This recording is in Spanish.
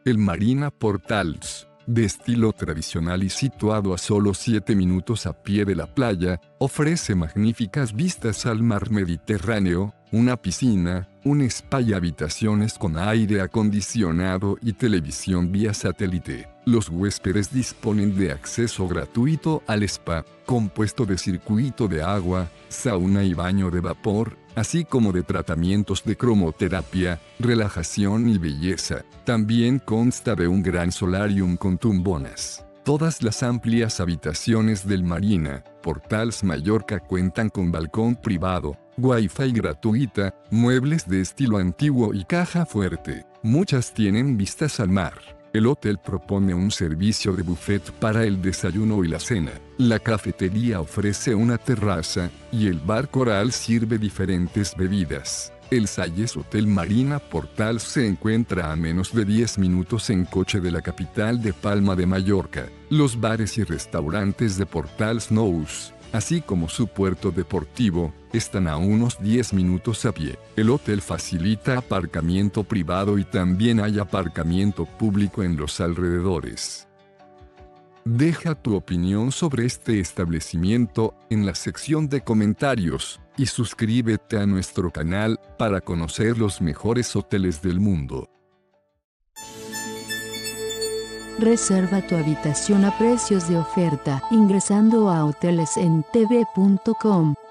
El Marina Portals, de estilo tradicional y situado a solo 7 minutos a pie de la playa, ofrece magníficas vistas al mar Mediterráneo, una piscina, un spa y habitaciones con aire acondicionado y televisión vía satélite. Los huéspedes disponen de acceso gratuito al spa, compuesto de circuito de agua, sauna y baño de vapor, así como de tratamientos de cromoterapia, relajación y belleza. También consta de un gran solarium con tumbonas. Todas las amplias habitaciones del Marina Portals Mallorca cuentan con balcón privado, Wi-Fi gratuita, muebles de estilo antiguo y caja fuerte. Muchas tienen vistas al mar. El hotel propone un servicio de buffet para el desayuno y la cena. La cafetería ofrece una terraza, y el bar Coral sirve diferentes bebidas. El Salles Hotel Marina Portals se encuentra a menos de 10 minutos en coche de la capital de Palma de Mallorca. Los bares y restaurantes de Portals Nous, así como su puerto deportivo, están a unos 10 minutos a pie. El hotel facilita aparcamiento privado y también hay aparcamiento público en los alrededores. Deja tu opinión sobre este establecimiento en la sección de comentarios y suscríbete a nuestro canal para conocer los mejores hoteles del mundo. Reserva tu habitación a precios de oferta ingresando a hotelesentv.com.